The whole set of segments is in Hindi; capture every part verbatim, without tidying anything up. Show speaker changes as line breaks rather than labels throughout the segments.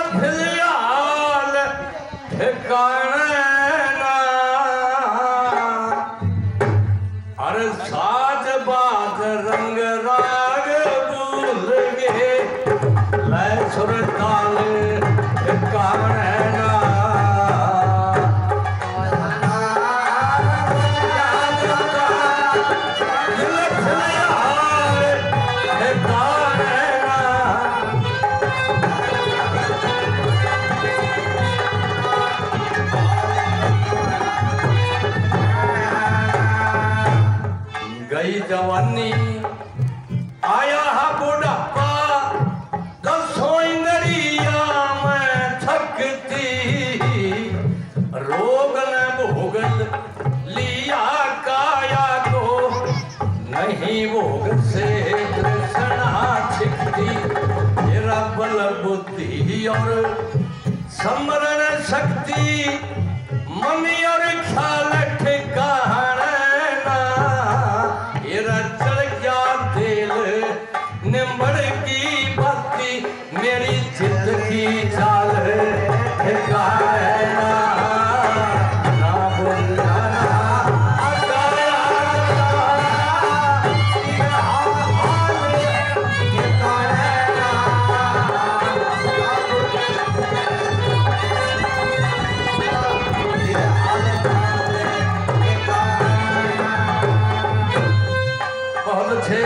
फिलहाल ठिकाने ना अरे साज बाज रंग राग भूल गए लय सुर ताल ठिकाने ना गई जवानी आया हा बुढ़ापा कसों इंद्रिया में थकती रोग न भोगल लिया काया को नहीं भोग से तृष्णा छिकती मेरा बल बुद्धि और समरण शक्ति मन और ख्याल ठिकाना निम्बड़ की भक्ति मेरी चित्त की चाल ठिकाना ना बुलाना बहुत अच्छे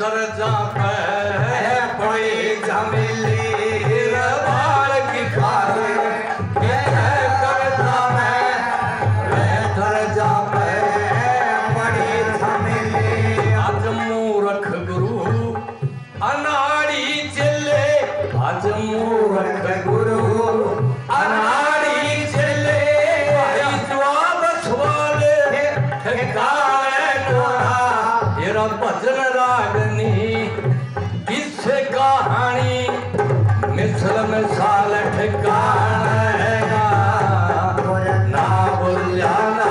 सरजा पे पड़ी झमेली बाल की खाले के करता मैं सरजा पे पड़ी झमेली। आज मूर्ख गुरु अनाड़ी चले, आज मूर्ख गुरु अनाड़ी चले, जवाब सवाले ठिकाने कोरा तेरा भजन रागनी किससे कहानी मिसल मिसाल ठिकाने ना भूल जाना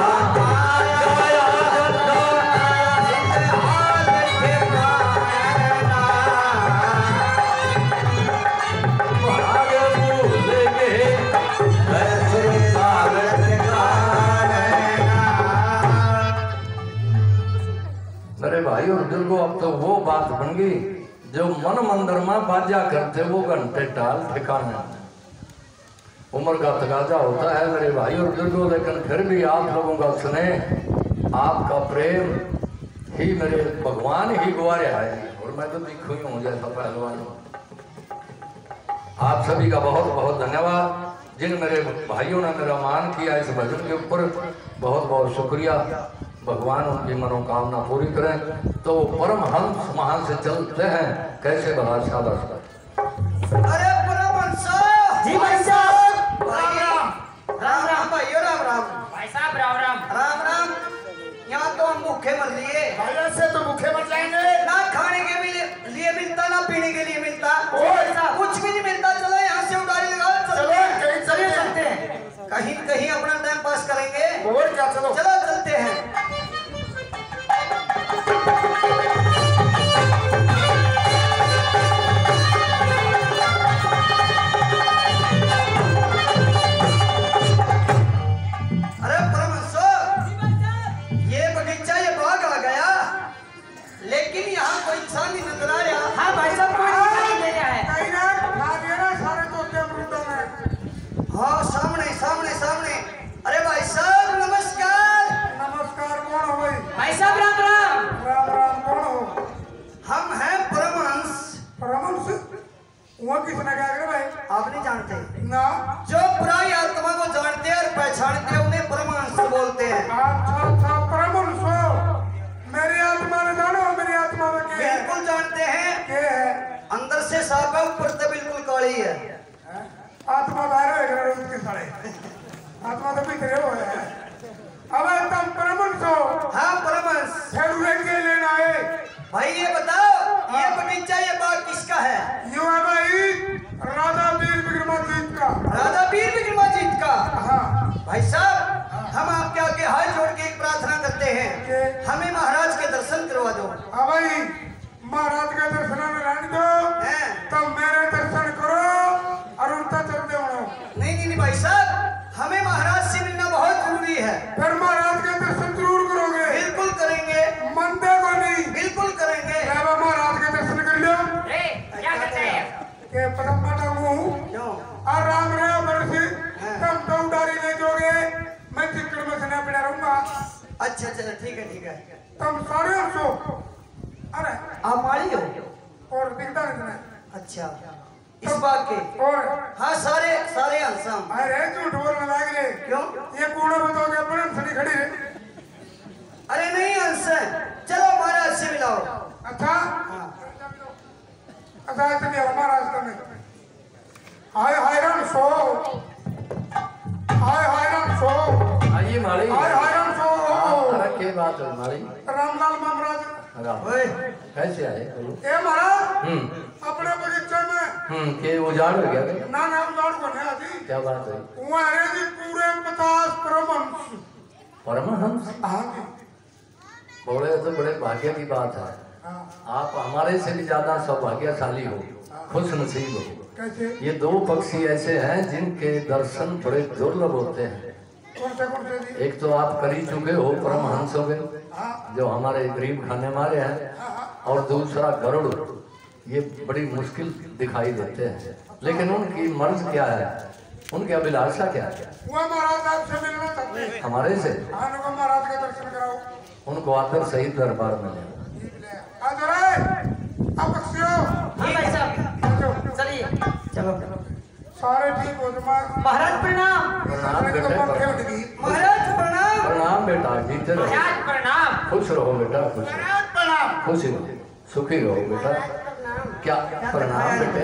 भाई और बुजुर्गों। अब तो वो बात बन गई जो मन मंदिर में बाजा करते वो घंटे टाल ठिकाने। उम्र का तकाजा होता है मेरे भाई और बुजुर्गों, लेकिन फिर भी आप लोगों का सुने, आपका प्रेम ही मेरे भगवान ही गुवारे है और मैं तो दिखू ही हूँ जैसा पहलवान। आप सभी का बहुत बहुत धन्यवाद। जिन मेरे भाइयों ने मेरा मान किया इस भजन के ऊपर, बहुत बहुत शुक्रिया। भगवान उनकी मनोकामना पूरी करें। तो परमहंस वहां से चलते हैं कैसे भला शादा।
अरे परमहंस
जी भाई साहब,
राम राम राम राम भाई राम राम
भाई साहब राम राम
राम राम। यहाँ तो हम भूखे मर लिए
भाई, से तो भूखे मर जाएंगे।
ना खाने के भी लिए मिलता ना पीने के लिए मिलता, कुछ भी नहीं मिलता। चलो यहाँ से उड़ारी लगाओ,
चलो कहीं चले चलते हैं,
कहीं कहीं अपना टाइम पास करेंगे।
और क्या, चलो
चलो चलते हैं। अरे परमहंस, ये बगीचा ये बाग आ गया, लेकिन यहाँ कोई इंसान नहीं नजर आ रहा।
हाँ भाई साहब, कोई दिखाई नहीं दे रहा है।
कहीं ना खा दिया ना सारे तोते अमरूदों में। हाँ सामने सामने सामने। अरे भाई साहब नमस्कार। नमस्कार, कौन हो भाई?
भाई साहब राम राम।
राम राम, कौन हो? हम हैं परमहंस। परमहंस? वो किसने क्या करे भाई? आप नहीं जानते ना? जो बुराई आत्मा को जानते हैं और पहचानते हैं उन्हें परमहंस बोलते हैं। अच्छा अच्छा, परमहंस मेरी आत्मा ने जानो, मेरी आत्मा में क्या है? बिल्कुल जानते हैं। क्या है? अंदर से साफ है, ऊपर से बिल्कुल काली है। आत्मा बाहर है रोज के साढ़े, आत्मा तो भीतर हो है। अब तुम परमहंस हो? हाँ परमहंस। फिर के लेना है भाई, ये बताओ ये बगीचा ये बाग किसका है? यू है भाई राजा वीर विक्रमाजीत का। राजा वीर विक्रमाजीत का? हाँ भाई साहब, हम आपके आगे हाथ जोड़ के एक प्रार्थना करते हैं, हमें महाराज के दर्शन करवा दो। हाँ भाई, महाराज के दर्शन में रहने दो, तब मेरे दर्शन करो और उनका चल दे। नहीं नहीं नहीं भाई साहब, हमें महाराज से मिलना बहुत जरूरी है। फिर महाराज के दर्शन जरूर करोगे? बिल्कुल करेंगे। मंदे को नहीं? बिल्कुल करेंगे। महाराज के दर्शन कर लो।
क्या करते हैं?
के पदम्मा डालूं क्यों? और राम राम बरसी तुम तो उड़ारी ले जोगे, मैं चिकड़ में सना पड़ा रहूंगा। अच्छा अच्छा ठीक है ठीक है। तुम सारे हंसो। अरे आप माली हो और दिखता नहीं तुम्हें? अच्छा इस बात के और हाँ सारे सारे हंसम। अरे झूठ बोलने लग गए क्यों? ये कूड़ा बताओगे अपने सड़ी खड़ी है। अरे नहीं हंस, चलो महाराज से मिलाओ। अच्छा हाँ अच्छा, चलिए हमारा रास्ता में। हाय हाय राम सो, हाय हाय राम सो,
आइए माली।
हाय हाय राम सो।
अरे क्या बात है माली?
रामलाल महाराज
कैसे आए?
ए महाराज अपने बगीचे में
हम्म के उजाड़ हो गया?
ना ना उजाड़ को नहीं आती।
क्या बात है?
वहाँ जी पूरे पचास परमहंस।
परमहंस?
हाँ
बोले तो बड़े भाग्य की बात है। आप हमारे से भी ज्यादा सौभाग्यशाली हो, खुश नसीब हो।
कैसे?
ये दो पक्षी ऐसे हैं जिनके दर्शन बड़े दुर्लभ होते हैं।
कौन से कौन से जी?
एक तो आप कर ही चुके हो परमहंस हो गए, जो हमारे गरीब खाने वाले हैं, और दूसरा गरुड़। ये बड़ी मुश्किल दिखाई देते हैं, लेकिन उनकी मर्ज क्या है, उनकी अभिलाषा क्या है?
वो महाराज आपसे मिलना चाहते हैं।
हमारे से?
हाँ महाराज का दर्शन कराओ।
उनको आकर सही दरबार में ले।
आदर चलो
सारे ठीक हो तुम
महाराज प्रणाम।
प्रणाम बेटे,
पंखे उठ गई
महाराज प्रणाम।
प्रणाम बेटा, जीते रहो,
महाराज प्रणाम।
खुश रहो बेटा, खुश रहो,
प्रणाम
खुश रहो, सुखी रहो बेटा। क्या प्रणाम बेटे?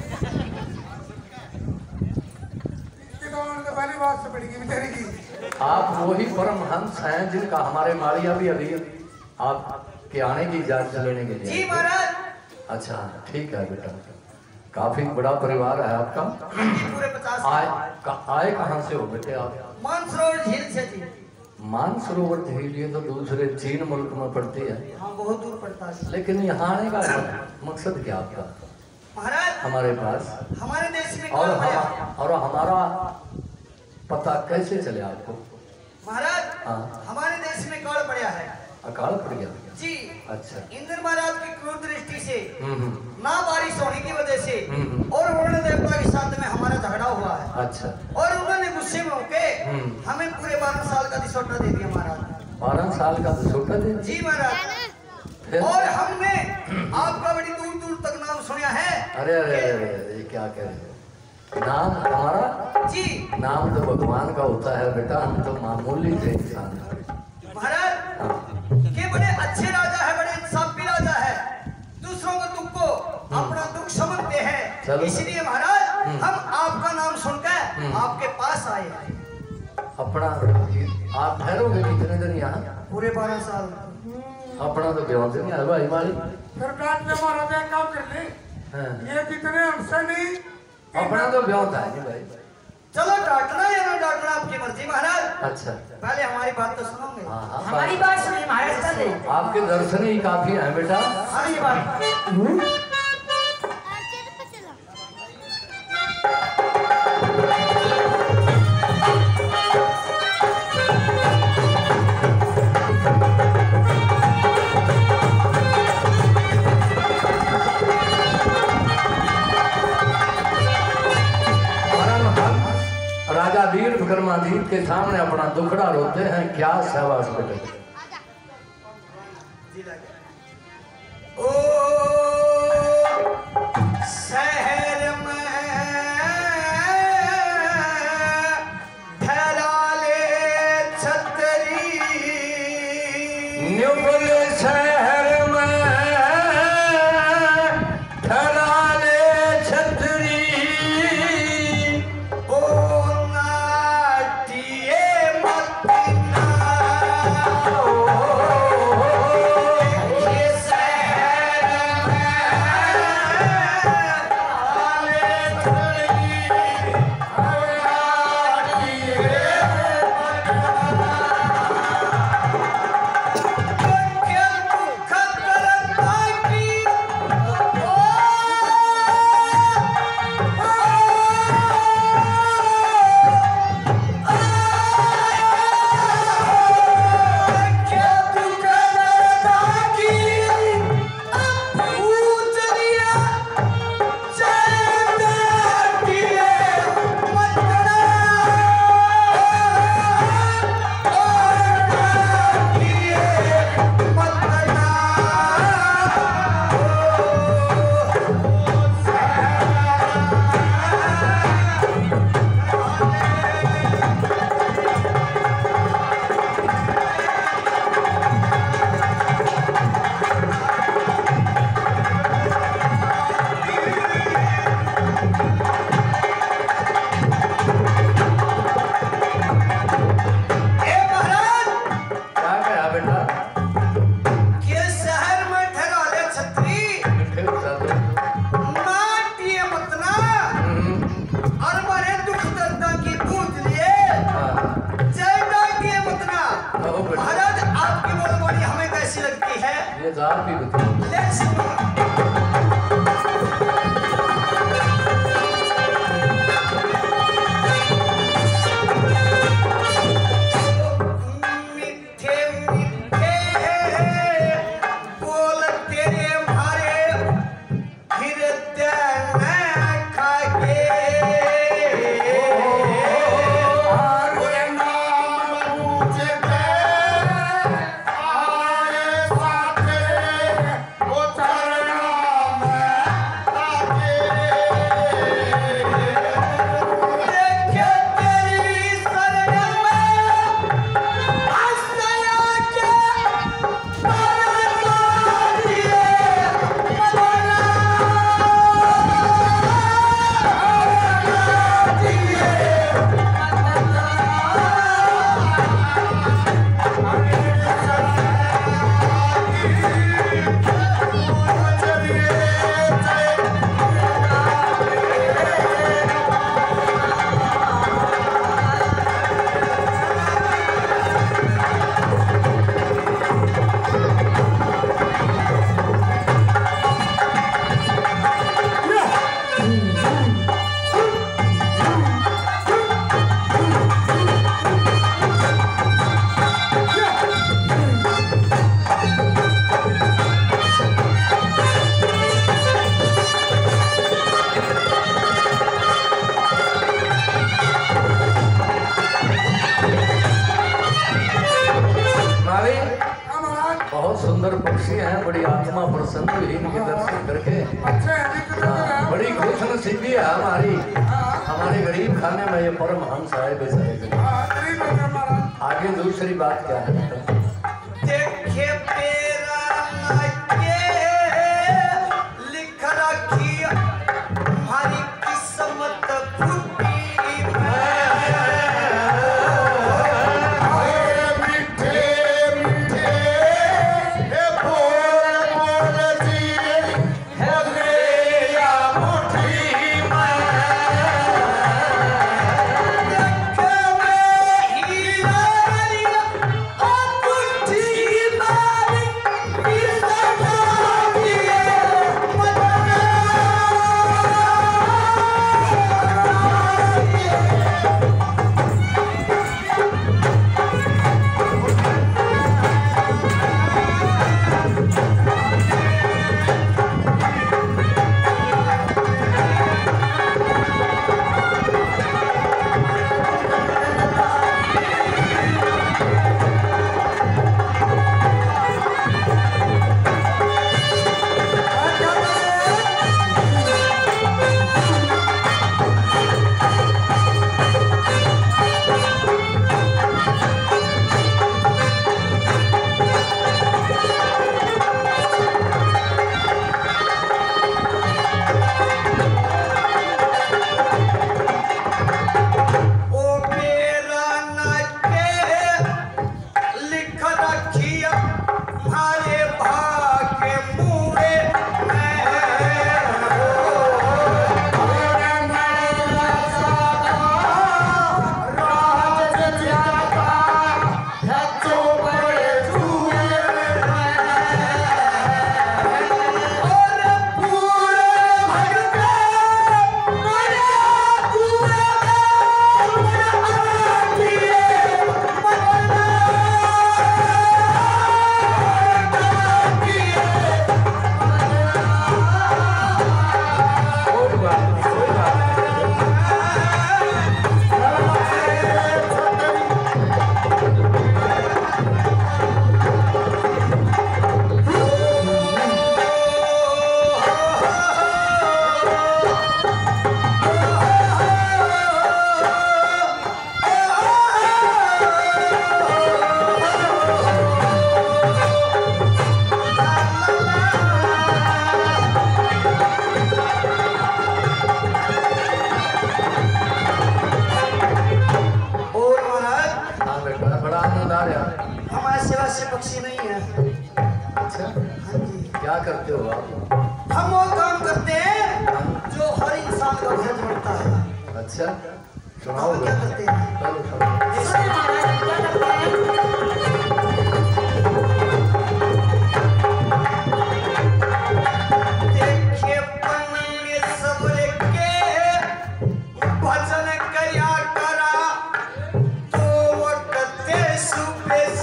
इसकी तो उन्होंने तो पहली बात से पड़ेगी बेचारी की।
आप वही परमहंस हैं जिनका हमारे माड़िया भी अभी आपके आने की इजाजत लेने के लिए।
जी महाराज।
अच्छा ठीक है बेटा, काफी बड़ा परिवार है आपका।
पूरे पचास
आए का, आए कहाँ से हो बेटे आप?
मानसरोवर झील से जी।
मानसरोवर झील ये तो दूसरे चीन मुल्क में पड़ती है,
हाँ बहुत दूर पड़ता है
लेकिन यहाँ आने का मकसद क्या आपका
महाराज।
हमारे पास?
हमारे देश में
और
कौन आया?
हम, और हमारा पता कैसे चले आपको?
महाराज
हाँ।
हमारे देश में कौन पड़ा है?
अकाल पड़ गया?
जी।
अच्छा।
इंद्र महाराज की क्रूर दृष्टि से
हम्म हम्म,
ना बारिश होने की वजह से
हम्म।
और वरुण देवता के साथ में हमारा झगड़ा हुआ है
अच्छा।
और उन्होंने गुस्से में होके
हम्म।
हमें पूरे बारह साल का दिसौटा दे दिया महाराज।
बारह साल का छोटा दिन?
जी महाराज।
फिर?
और हमने आपका बड़ी दूर दूर तक नाम सुना है।
अरे अरे अरे अरे, ये क्या कह रहे हो? नाम हमारा?
जी
नाम तो भगवान का होता है बेटा, हम तो मामूली से इंसान हैं।
महाराज
हाँ।
ये बड़े अच्छे राजा है, बड़े इंसाफी राजा है, दूसरों को दुख को अपना दुख समझते हैं।
चलो।
इसलिए महाराज हम आपका नाम सुनकर
हम्म।
आपके पास आए हैं।
अपना आप ठहरोगे कितने दिन यहाँ?
पूरे बारह साल।
अपना तो ब्याह से नहीं है भाई वाली।
फिर डांट ले महाराज एक काम कर ले,
हाँ।
ये जितने हमसे नहीं
अपना तो ब्याह था नहीं भाई।
चलो डांटना या ना डांटना आपकी मर्जी महाराज।
अच्छा।
पहले हमारी बात तो सुनोगे?
हाँ हाँ
हमारी बात सुनिए महाराज कर दे।
आपके दर्शन ही काफी है बेटा।
हमारी बात।
राजा वीर विक्रमादित्य के सामने अपना दुखड़ा रोते हैं, क्या सहवास बेटे?
ओ शहर में फैला ले छतरी।
न्युबल शहर में फैला ले छतरी।
ओ नाटिए मदीना। ये शहर
आप ही बताओ।
Let's मीठे मीठे बोल तेरे मारे हृदय में खाके
आए साथे वो
आत्मा प्रसन्न हुई इनके दर्शन करके।
अच्छा है, नहीं तो
हाँ, बड़ी खुश नसीबी है हमारी, हमारे गरीब खाने में ये परमहंस आए बेचारे गरीब।
हाँ, गरीब है हमारा।
आगे दूसरी बात क्या है?
देखे तेरा नाट्य लिख रखी हमारी किस्मत फूटी पक्षी नहीं है।
अच्छा,
हाँ जी।
क्या करते हो आप?
हम वो काम करते हैं जो हर इंसान का फर्ज बनता है।
अच्छा, सुनाओ।
हम क्या करते हैं?
चलो सुनाओ।
देखिए पन्ने सबरे के भजन करया करा तो वक्त सुबह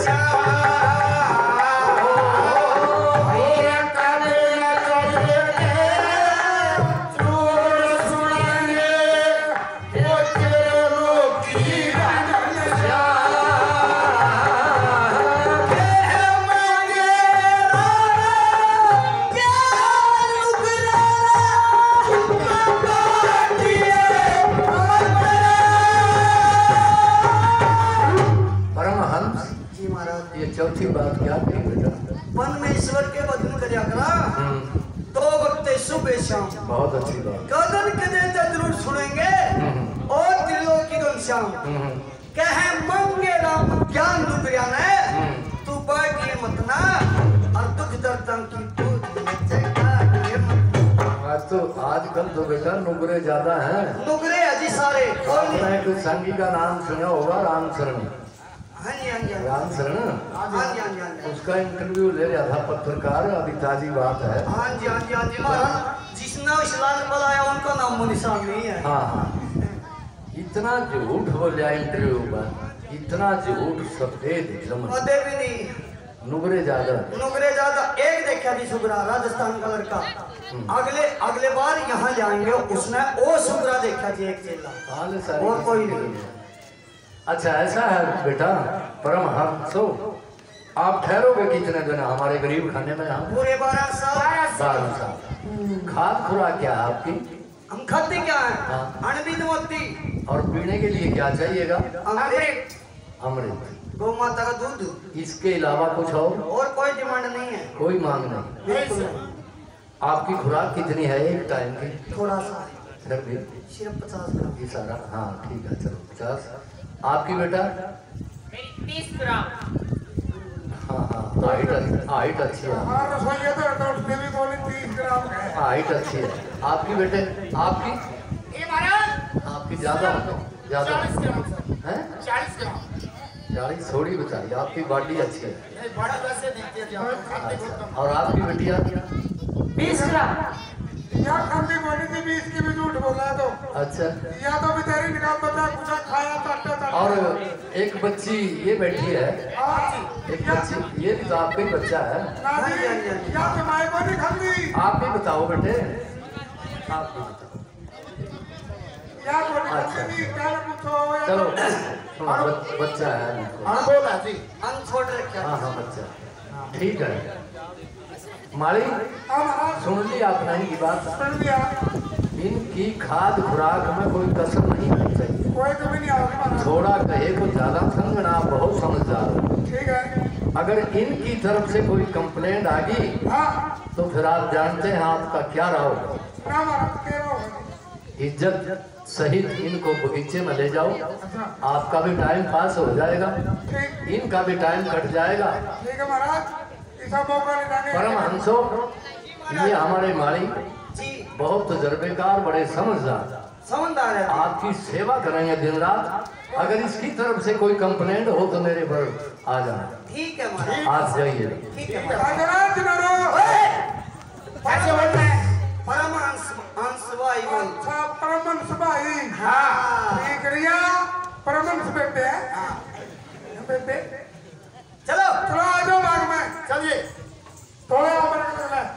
चौथी बात क्या कही बेटा?
वन में ईश्वर के भजन करया करा दो वक्त सुबह शाम।
बहुत अच्छी बात।
कदन के देता जरूर सुनेंगे और दिलों की घनश्याम कहे मंगे राम ज्ञान दुबरिया ने तू बैठिए मत ना और दुख दर्द की
आज तो आजकल तो बेटा नुगरे ज्यादा हैं।
नुगरे अजी सारे
आपने कुछ संगी का नाम सुना होगा, राम शरण।
हाँ जी हाँ जी
राम शरण,
हाँ जी हाँ जी
उसका इंटरव्यू ले रहा था पत्रकार, अभी ताजी बात है।
हाँ जी हाँ जी हाँ जी महाराज जिसने इस्लाम बुलाया उनका नाम निशान नहीं है।
हाँ हाँ, इतना झूठ बोलिया इंटरव्यू में, इतना झूठ सफेद
कदे भी नहीं।
नुगरे ज्यादा
नुगरे ज्यादा। एक देखा जी सुगरा राजस्थान का लड़का, अगले अगले बार यहाँ जाएंगे उसने वो सुगरा देखा जी एक चेला और कोई नहीं।
अच्छा ऐसा है बेटा, परमहंसो आप ठहरोगे कितने दिन हमारे गरीब खाने में? यहाँ
पूरे बारह साल
बारह साल। खाद खुराक क्या है आपकी?
हम खाते क्या है?
हाँ।
अनबिद मोती।
और पीने के लिए क्या चाहिएगा?
अमृत।
अमृत।
गौ माता का दूध।
इसके अलावा कुछ और?
और कोई डिमांड नहीं है।
कोई मांग नहीं।
बिल्कुल नहीं।
आपकी खुराक कितनी है एक टाइम की?
थोड़ा सा
सिर्फ भी?
सिर्फ पचास ग्राम।
ये सारा? हाँ ठीक है, चलो पचास। आपकी बेटा?
मेरी तीस ग्राम।
हाँ हाँ, हाइट हाइट अच्छी है।
हाँ रसोइया तो तो उसने भी बोली तीस ग्राम है।
हाइट अच्छी है आपकी बेटे। आपकी?
ये महाराज
आपकी ज्यादा ज्यादा
चालीस ग्राम सर।
है?
चालीस ग्राम।
चालीस थोड़ी बताइए, आपकी बॉडी अच्छी है।
नहीं बड़ा वैसे दिखती है आप खाते बहुत कम।
और आपकी बेटिया?
बीस ग्राम।
या खाती बोली थी बीस की भी झूठ बोला है तो।
अच्छा।
या तो बेचारी निकाल बता कुछ खाया चाटता चाटता।
और एक बच्ची ये बैठी है,
हाँ।
एक बच्ची, ये भी तो आपका ही बच्चा है।
ना जी, या तो माई को नहीं खाती।
आप भी बताओ बेटे, आप भी बताओ।
या को नहीं
अच्छा।
खाती क्या ना पूछो या
चलो
तो-
हाँ, बच- बच्चा है।
हाँ बोला जी। हम छोड़ रखे।
हाँ हाँ बच्चा, ठीक है। माली
हाँ महाराज
सुन ली आपने इनकी बात?
सुन लिया।
इनकी खाद खुराक में कोई कसर नहीं होनी चाहिए।
कोई कमी नहीं आओगी महाराज।
थोड़ा कहे को ज्यादा समझना, आप बहुत समझदार हो।
ठीक है।
अगर इनकी तरफ से कोई कंप्लेंट आ गई
हाँ
तो फिर आप जानते हैं आपका क्या रहा होगा।
ना महाराज कह रहा हूँ।
इज्जत सहित इनको बगीचे में ले जाओ,
अच्छा
आपका भी टाइम पास हो जाएगा,
ठीक
इनका भी टाइम कट जाएगा।
ठीक है महाराज। ऐसा मौका नहीं देंगे।
परमहंसो, ये हमारे माली
जी
बहुत तजर्बेकार, बड़े समझदार,
समझदार है।
आपकी सेवा करेंगे दिन रात। अगर इसकी तरफ से कोई कंप्लेंट हो तो मेरे पर आ जाना।
ठीक है महाराज।
आज जाइए।
ठीक है महाराज।
राजराज नरो।
कैसे बोलते हैं? परमहंस हंस भाई बोल।
अच्छा परमहंस भाई।
हाँ
ठीक रिया परमहंस बेटे हैं। बेटे
चलो
चलो आ जाओ बाग में।
चलिए।
थोड़े ऊपर कर ले।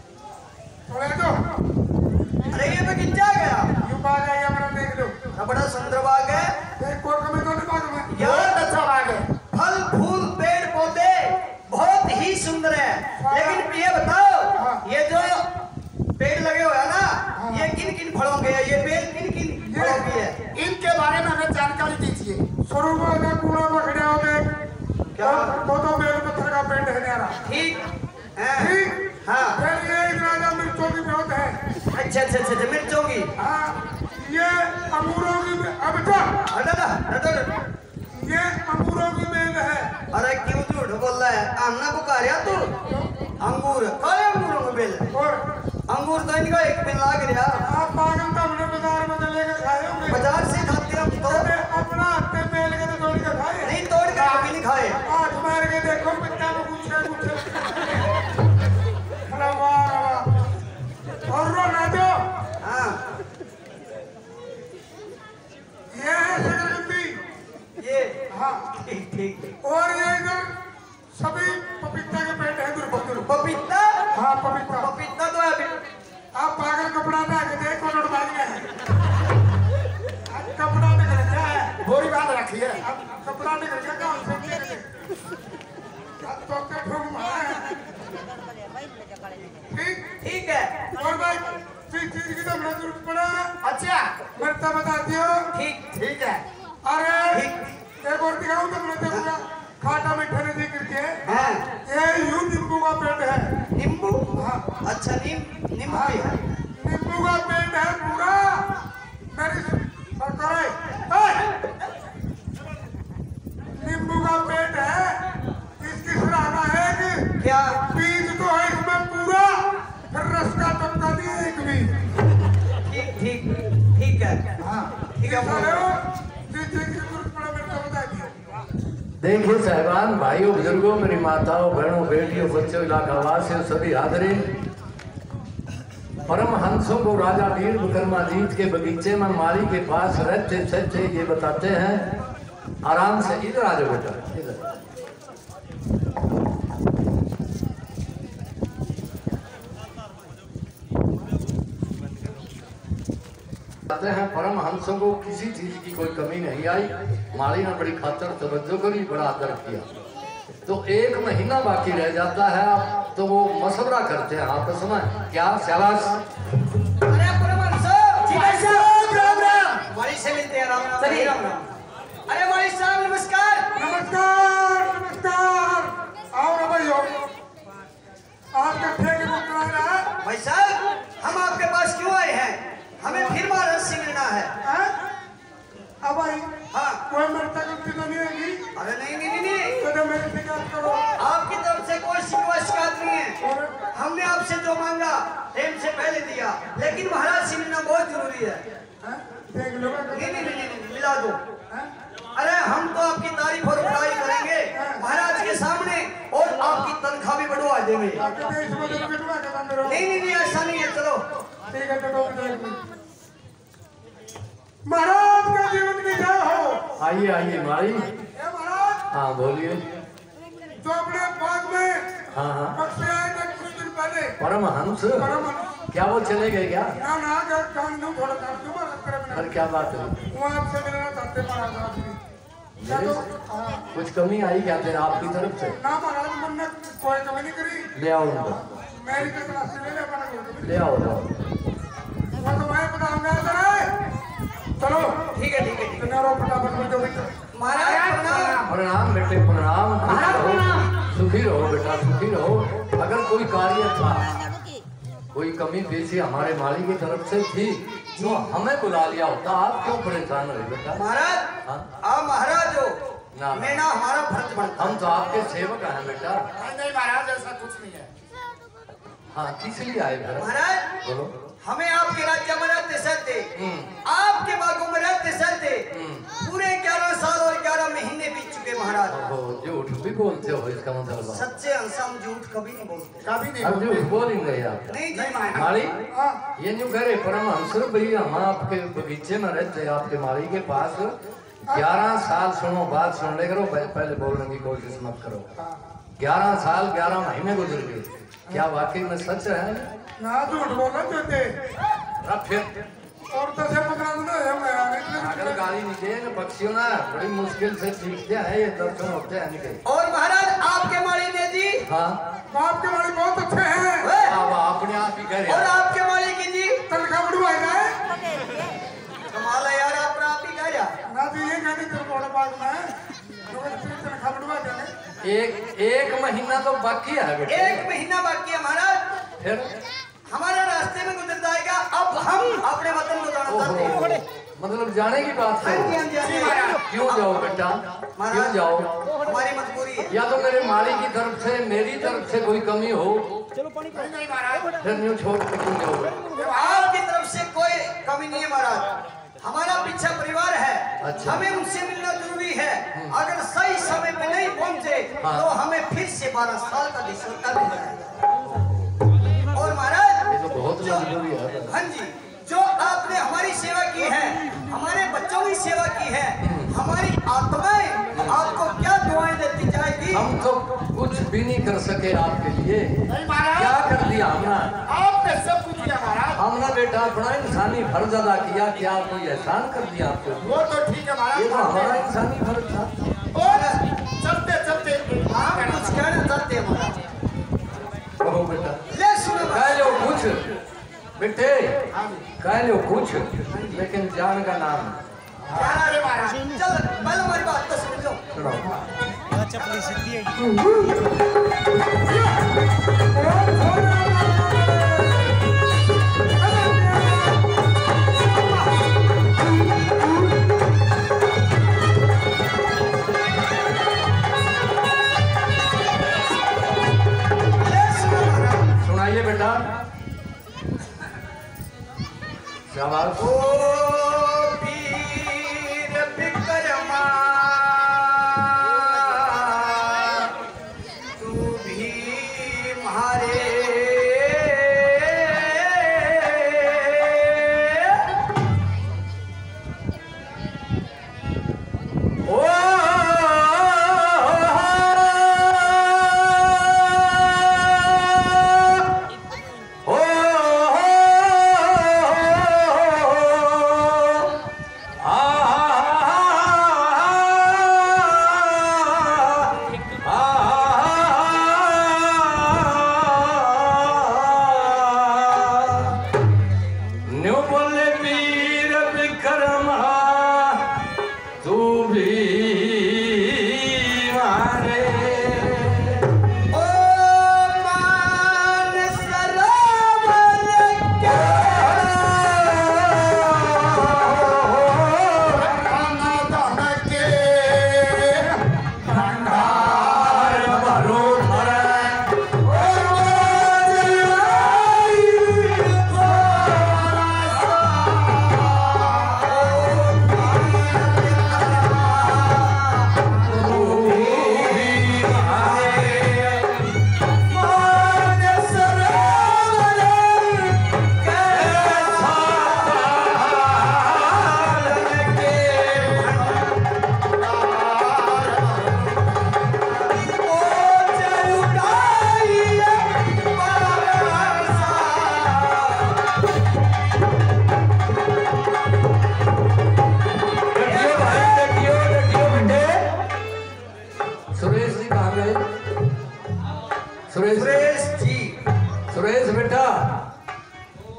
थोड़े आ जाओ।
अरे ये बगीचा गया।
यूं बाग आएगा मेरा देख लो।
हाँ, बड़ा सुंदर बाग है।
देख कोई कमी तो नहीं बाग में।
बहुत अच्छा बाग है। फल फूल पेड़ पौधे बहुत ही सुंदर है। लेकिन ये बताओ, ये जो पेड़ लगे हुए हैं ना, ये किन किन फलों के है? ये पेड़ किन किन फलों की है?
इनके बारे में हमें जानकारी दीजिए।
शुरू में अगर कूड़ा पकड़े होते
क्या?
वो तो बेल पत्थर का पेड़ है न्यारा।
ठीक है।
ठीक।
हाँ।
फिर ये राजा मिर्चों की बहुत है।
अच्छा अच्छा अच्छा अच्छा, मिर्चों की।
हाँ ये अंगूरों की अब अच्छा
अरे अरे
ये अंगूरों की बेल है।
अरे क्यों झूठ बोल रहा है? आमना पुकारिया तू? अंगूर काले अंगूरों की बेल।
और
अंगूर तो इनका एक पेड़ लाग रहा।
आप पागल तो हमने बाजार में तो लेकर खाए होंगे।
बाजार से खाते हम तो
अबे अपना हत्ते बेल के तो तोड़ के खाए।
नहीं, तोड़ के कभी नहीं खाए।
हाथ मार के देखो पिता में कुछ है कुछ है। अरे वाह वाह। और रो ना दो।
हाँ
ये है शकरकंदी।
ये
हाँ
ठीक ठीक।
और ये इधर सभी पपीता के पेड़ है दुर्बल।
पपीता?
हाँ पपीता।
पपीता तो है अभी।
आप पागल कपड़ा ना के देखो नोट बाग में है। अब कपड़ा निकल गया है।
बोरी बांध रखी है।
अब कपड़ा निकल गया गाँव से। अब तो क्या ठोक मारा है। ठीक
ठीक है।
और भाई जिस चीज की तो हमें जरूरत पड़ा
अच्छा
मरता बता दियो।
ठीक
ठीक है।
अरे
ठीक।
एक और दिखाऊं तो मैंने देखा खाटा मीठा नहीं करके
हाँ
ये यूं नींबू का पेड़ है।
नींबू?
हाँ
अच्छा नीम नींबू भी है।
नींबू का पेड़ है पूरा। मेरी सरकार नींबू का पेड़ है। इसकी सराहना है कि
क्या?
बीज तो है इसमें पूरा, फिर रस का टपका दिया एक भी।
ठीक ठीक ठीक है।
हाँ
ठीक है।
साले हो, जिस चीज की जरूरत पड़ा मेरे को बता दियो।
देखिए साहबान, भाइयों, बुजुर्गों, मेरी माताओं, बहनों, बेटियों, बच्चों, इलाका वासियों, सभी हाज़रीन, परमहंसों को राजा वीर विक्रमाजीत के बगीचे में माली के पास रहते सहते ये बताते हैं। आराम से इधर आ जाओ बेटा, इधर। कहते हैं परमहंसों को किसी चीज की कोई कमी नहीं आई। माली ने बड़ी खातर तवज्जो करी, बड़ा आदर किया। तो एक महीना बाकी रह जाता है, आप तो वो मशवरा करते हैं आपस में, क्या शाबाश।
अरे परमहंस जी भाई साहब राम राम, वाली से मिलते हैं राम राम। चलिए राम राम। अरे वाली साहब नमस्कार।
नमस्कार नमस्कार। आओ ना भाई, आपका ठेके को करा है
भाई साहब, हम आपके पास क्यों आए हैं? हमें फिर महाराज से मिलना है।
अब भाई
हाँ।
कोई मेरे तक गलती तो नहीं होगी?
अरे नहीं नहीं नहीं,
तो मेरे शिकायत करो।
आपकी तरफ से कोई शिकवा शिकायत नहीं है। हमने आपसे जो मांगा टाइम से पहले दिया, लेकिन महाराज से मिलना बहुत जरूरी है।
हाँ? देख लो।
नहीं नहीं नहीं नहीं, मिला दो। अरे हम तो आपकी तारीफ और बड़ाई करेंगे महाराज के सामने, और आपकी तनख्वाह भी बढ़वा देंगे। नहीं नहीं नहीं, ऐसा नहीं है। चलो
ठीक है, चलो। महाराज का जीवन की जय हो।
आइए आइए मारी।
ये महाराज
हाँ बोलिए।
जो अपने बाग में
हाँ हाँ
बक्से आए थे कुछ दिन पहले,
परमहंस,
परमहंस।
क्या वो चले गए क्या?
ना ना, अगर कान दूं थोड़ा कान दूं महाराज करे बिना।
पर क्या बात है?
वो आपसे मिलना चाहते महाराज आपकी। क्या
मेरे
तो
से?
हाँ।
कुछ कमी आई क्या तेरे आपकी तरफ से?
ना महाराज, मन ने कोई कमी नहीं करी।
ले आओ उनको,
मेरी तो क्लास से ले ले अपना कोई।
ले आओ ले आओ।
वो तो मैं बताऊंगा जरा। चलो
ठीक है ठीक है ठीक है।
किनारों फटाफट में जो भी कर।
महाराज प्रणाम।
प्रणाम बेटे प्रणाम, खुश रहो, सुखी रहो बेटा, सुखी रहो। अगर कोई कार्य था, कोई कमी पेशी हमारे माली की तरफ से थी तो हमें बुला लिया होता, आप क्यों परेशान रहे बेटा?
महाराज
हाँ?
आप महाराज हो,
ना।
लेना हमारा फर्ज बनता है।
हम तो आपके सेवक हैं बेटा।
नहीं नहीं महाराज, ऐसा कुछ नहीं है।
हाँ किस लिए आए फिर?
महाराज
बोलो।
हमें आपके राज्य में रहते सहते,
हम्म।
आपके बागों में रहते सहते
हम्म।
पूरे ग्यारह साल और ग्यारह महीने बीत चुके महाराज।
ओहो, झूठ भी बोलते हो इसका मतलब?
सच्चे हंस हम झूठ कभी नहीं बोलते।
कभी नहीं
अब झूठ बोलेंगे आप?
नहीं
नहीं
जी
महाराज।
माली
हाँ।
ये न्यू कह रहे परमहंस भाई, हम आपके बगीचे में रहते हैं, आपके माली के पास ग्यारह साल। सुनो बात सुन ले करो, पहले बोलने की कोशिश मत करो। ग्यारह साल ग्यारह महीने गुजर गए, क्या वाकई में सच है?
ना झूठ बोलना चाहते।
अब फिर
और तो से पकड़ा दो ना, हम
अगर गाली नहीं दे पक्षियों ना, बड़ी मुश्किल से सीखते हैं ये दर्शन होते हैं इनके।
और महाराज आपके माली ने जी,
हाँ
बाप के वाले बहुत अच्छे हैं।
वे,
अब अपने आप ही कह रहे
और
हैं।
आपके माली की जी
तनख्वाह बढ़वाए गए।
कमाल है यार, आप आप ही कह रहा।
ना तो ये कहते तेरे बड़े बाग में लोगों ने तनख्वाह बढ़वा देंगे।
एक एक महीना तो बाकी है बेटे।
एक महीना बाकी है महाराज,
फिर
हमारा रास्ते में गुजर जाएगा। अब हम अपने वतन को जाना चाहते हैं।
ओहो, मतलब जाने की बात
हाँ जी,
है?
हाँ जी, हाँ जी।
क्यों जाओ बेटा, क्यों जाओ?
हमारी मजबूरी है।
या तो मेरे माली की तरफ से, मेरी तरफ से कोई कमी हो,
नहीं नहीं महाराज,
फिर न्यू छोड़ के क्यों जाओ?
आपकी तरफ से कोई कमी नहीं है महाराज। हमारा पीछा परिवार है,
अच्छा।
हमें उनसे मिलना जरूरी है। अगर सही समय पे नहीं पहुंचे
हाँ।
तो हमें फिर से बारह साल का निश्चित मिल जाएगा। और महाराज
ये तो बहुत मजबूरी है।
हाँ जी, जो आपने हमारी सेवा की है, हमारे बच्चों की सेवा की है, हमारी आत्माएं आपको क्या दुआएं देती जाएगी।
हम तो कुछ भी नहीं कर सके आपके लिए।
नहीं महाराज,
क्या कर दिया हमने?
आपने सब कुछ किया महाराज।
हमने बेटा अपना इंसानी फर्ज अदा किया, क्या कोई एहसान कर दिया आपको?
वो तो ठीक है महाराज।
ये तो हमारा इंसानी फर्ज था।
और चलते चलते
आप कुछ कहना चाहते हैं महाराज?
कहो बेटा,
ले सुनो
कह
महाराज।
लो कुछ बेटे, कह लो कुछ, लेकिन जान का नाम
क्या रे महाराज, चल पहले हमारी बात तो समझो।
सुनो।
चपली सीधी है।
ले सुनो महाराज।
सुनाइए बेटा। शाबाश।
ओ वीर विक्रमा, तू भी हमारे ओ ओ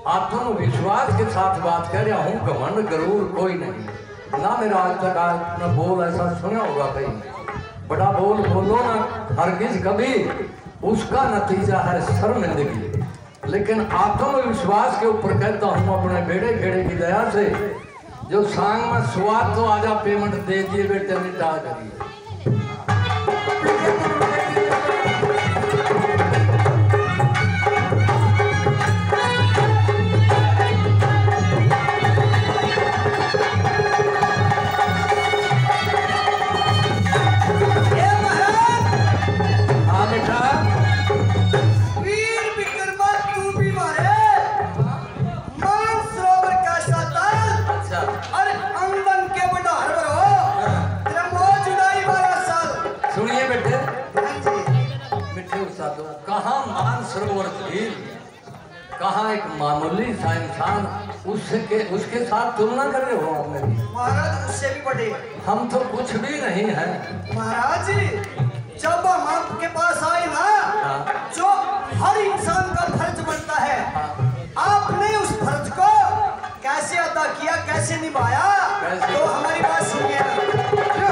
आत्मविश्वास के साथ बात कर रहा हूँ, घमंड गरूर कोई नहीं ना। मेरा आज तक आज न बोल ऐसा सुना होगा कहीं। बड़ा बोल बोलो ना हरगिज कभी, उसका नतीजा है शर्मिंदगी। लेकिन आत्मविश्वास के ऊपर कहता हूँ अपने बेड़े खेड़े की दया से, जो सांग में स्वाद तो आजा पेमेंट दे दिए बेटे निटा करिए। कहाँ एक मामूली सा इंसान उसके उसके साथ तुलना कर रहे हो आपने?
महाराज उससे भी बड़े
हम तो कुछ भी नहीं है
महाराज। जब हम आपके पास आए ना,
हाँ।
जो हर इंसान का फर्ज बनता है, हाँ। आपने उस फर्ज को कैसे अदा किया, कैसे निभाया, कैसे? तो हमारी बात सुनिए।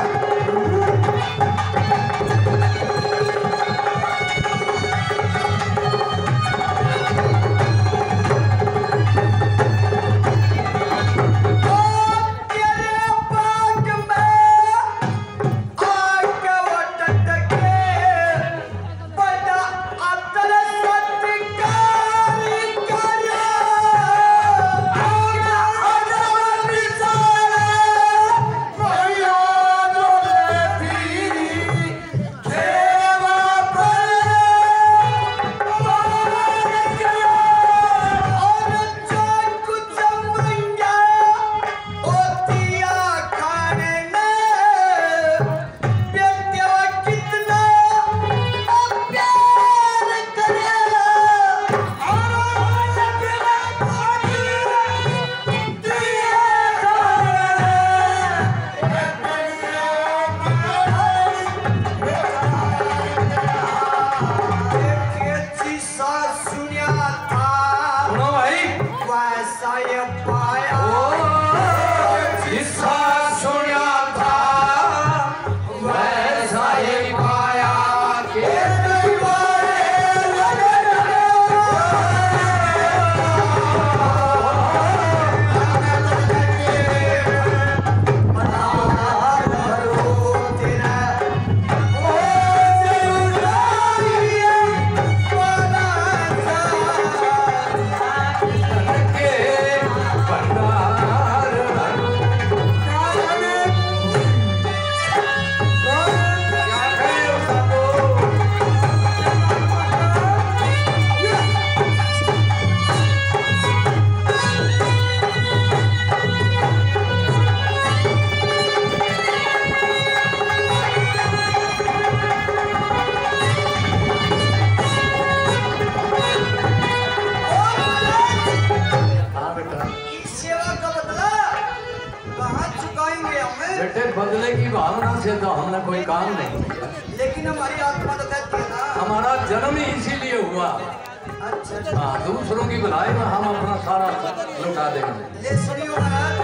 बदले की भावना से तो हमने कोई काम नहीं किया,
लेकिन हमारी आत्मा तो कहती है ना,
हमारा जन्म ही इसीलिए हुआ।
अच्छा
हाँ, दूसरों की भलाई में हम अपना सारा लुटा देंगे।
ले सुनियो महाराज।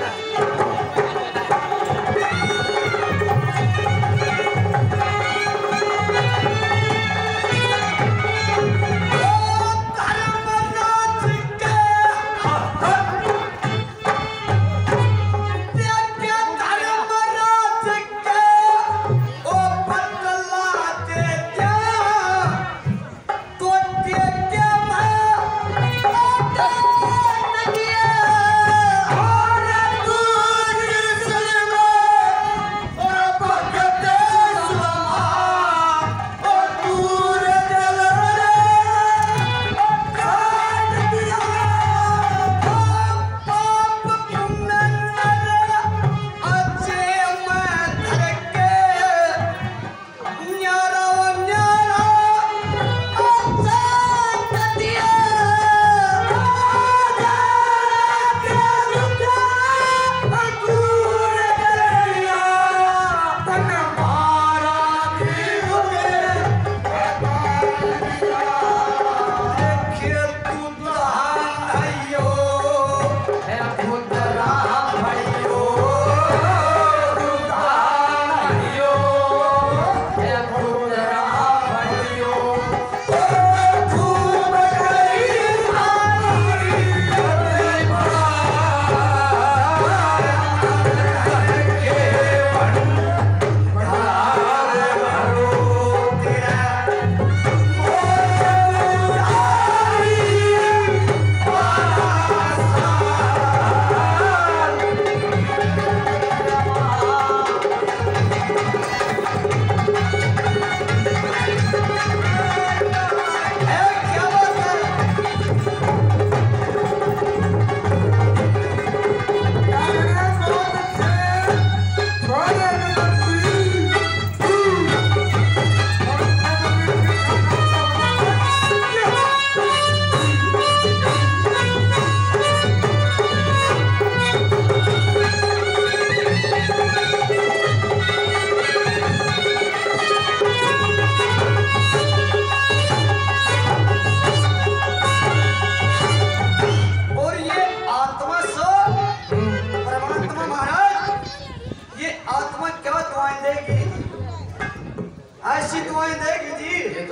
Oh!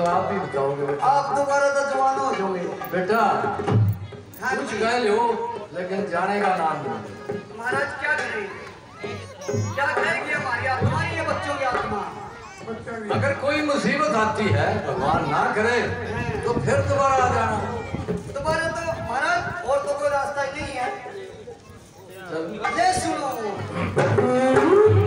तो आप ही बताओगे बेटा।
आप दोबारा तो जवान हो जाओगे
बेटा
हाँ
कुछ
जी।
कह लो लेकिन जाने का नाम नहीं।
महाराज क्या करें, क्या करेंगे हमारी आत्मा, ये बच्चों की आत्मा।
अगर कोई मुसीबत आती है भगवान ना करे तो फिर दोबारा आ जाना।
दोबारा तो महाराज और तो कोई रास्ता ही नहीं है।
चल।
ये सुनो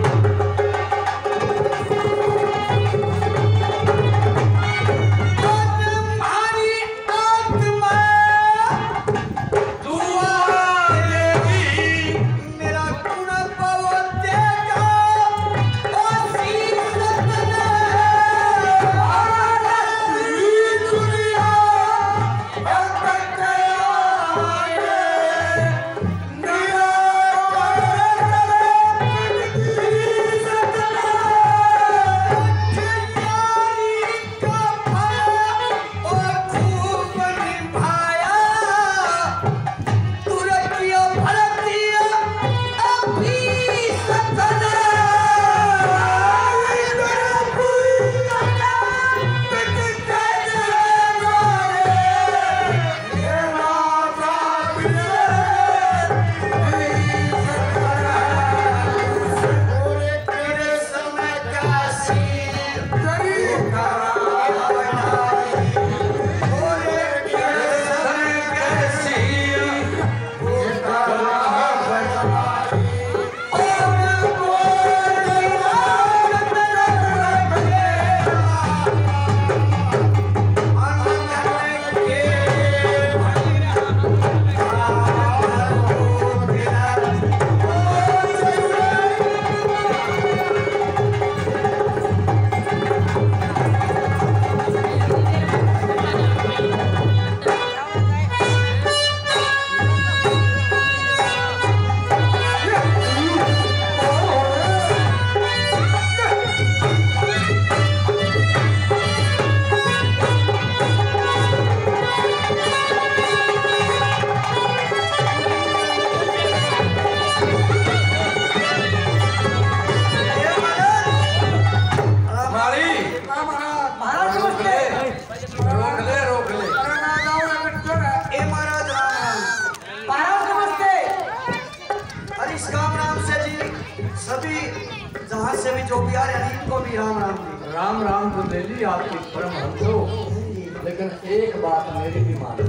राम राम तो ले ली आपकी परमहंस हो, लेकिन एक बात मेरी भी मानो।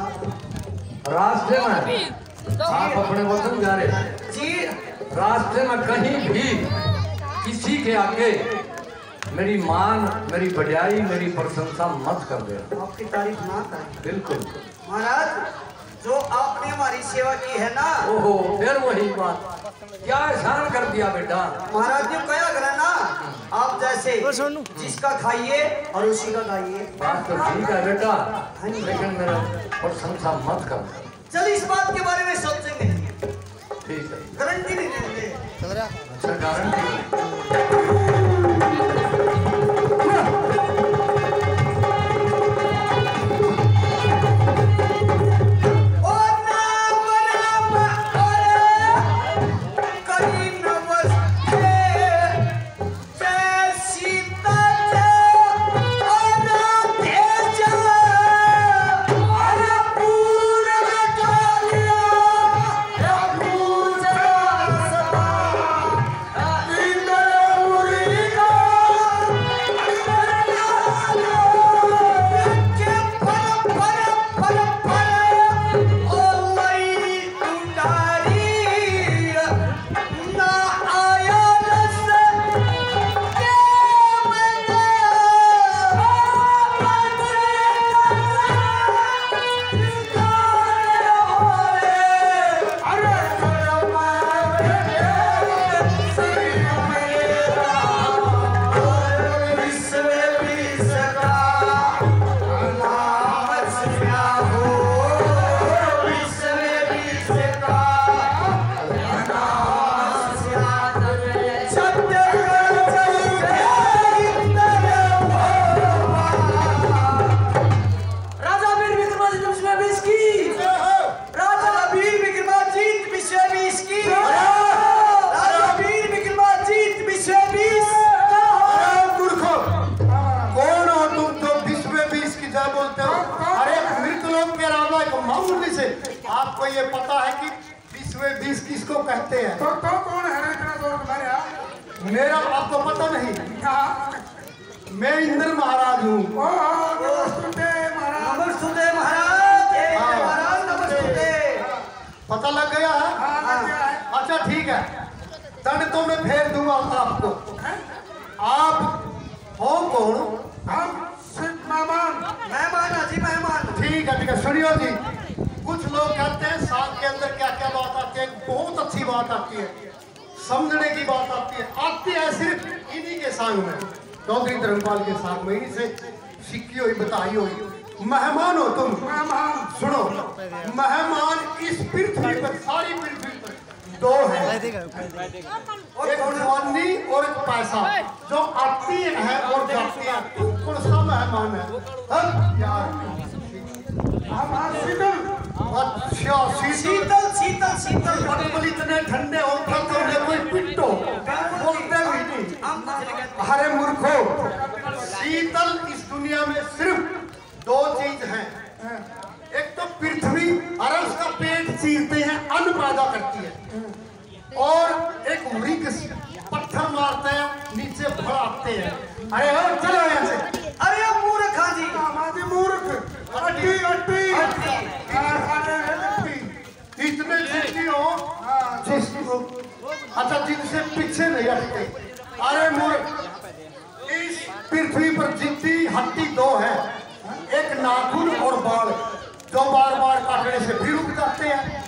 रास्ते में आप अपने वतन जा रहे हैं
जी,
रास्ते में कहीं भी किसी के आगे मेरी मान, मेरी बढ़ाई, मेरी प्रशंसा मत कर देना।
आपकी तारीफ ना करें।
बिल्कुल
महाराज, जो आपने हमारी सेवा की है ना,
ओहो फिर वही बात, क्या एहसान कर दिया बेटा।
महाराज ने कहा करा ना, आप जैसे जिसका खाइए और उसी का गाइए।
बात तो ठीक है बेटा, लेकिन मेरा प्रशंसा मत कर।
चल इस बात के बारे में सोचेंगे,
ठीक है,
गारंटी नहीं देंगे।
अच्छा गारंटी।
Linda
हूँ मुरली से। आपको ये पता है कि बीसवें बीस किसको कहते हैं?
तो तो कौन है रे इतना जोर मारे?
मेरा आपको पता नहीं?
हाँ
मैं इंद्र महाराज हूँ।
ओ नमस्ते महाराज।
नमस्ते महाराज। ए
हाँ।
महाराज नमस्ते।
पता लग गया है?
हाँ लग गया है।
अच्छा ठीक है, दंड तो मैं फेर दूंगा आपको। आप हो कौन?
हम सिर्फ मेहमान।
मेहमान हाजी मेहमान।
ठीक है ठीक है, सुनियो जी। कुछ लोग कहते हैं साल के अंदर क्या क्या बात आती है, बहुत अच्छी बात आती है, समझने की बात आती है, आती है सिर्फ इन्हीं के संग में, चौधरी धर्मपाल के साथ में, इन्हीं से सीखी हुई बताई हुई। मेहमान हो तुम।
मेहमान
सुनो, मेहमान इस पृथ्वी पर, सारी पृथ्वी पर दो है, एक जवानी और एक पैसा, जो आती है और जाती है। तू कौन सा मेहमान है? हम यार
हम आज शीतल।
अच्छा शीतल।
शीतल शीतल शीतल।
बड़े इतने ठंडे होते तो उन्हें कोई पिट्टो बोलते भी नहीं।
हम कुछ नहीं कहते।
अरे मूर्खो, शीतल इस दुनिया में सिर्फ दो चीज हैं। एक तो पृथ्वी, अरे उसका पेट चीरते हैं, अन्न पैदा करती है, और एक वृक्ष पत्थर मारते हैं, नीचे बढ़ाते हैं। अरे हो चलो यहाँ से।
अरे अब मूर्ख हाजी।
हमारी मूर्ख। अट्टी अट्टी
अट्टी।
हाँ, खाने में अट्टी।
इतने जिद्दी हो जिसको, अच्छा जिनसे पीछे नहीं हटते। अरे मूर्ख, इस पृथ्वी पर जिद्दी हड्डी दो है, एक नाखून और बाल, जो बार बार काटने से भी रुक जाते हैं।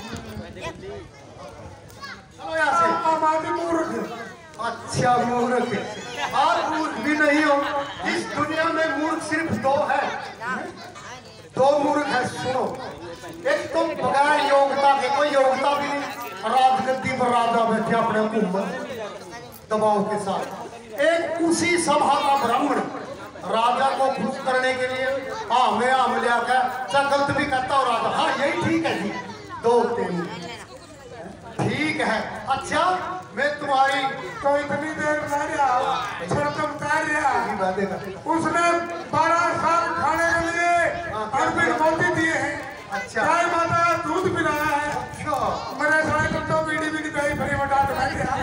चलो यहाँ से।
हमारी मूर्ख।
अच्छा मूर्ख, आप मूर्ख भी नहीं हो। इस दुनिया में मूर्ख सिर्फ दो है, दो मूर्ख है। सुनो, एक तो बगैर योग्यता के, कोई योग्यता भी नहीं, राजगद्दी पर राजा बैठे अपने हुकूमत दबाव के साथ। एक उसी सभा का ब्राह्मण, राजा को खुश करने के लिए हाँ मैं आम लिया क्या गलत भी करता हूँ राजा, हाँ यही ठीक है जी, दो तीन ठीक है। अच्छा मैं तुम्हारी
तो इतनी देर बना रहा, छड़कम उतार रहा। उसने बारह साल खाने के लिए अर्पित मोती दिए हैं।
अच्छा।
गाय माता दूध पिलाया है।
अच्छा
मेरे सारे तुम तो बीड़ी बीड़ी दही भरी बटा तो मैं गया।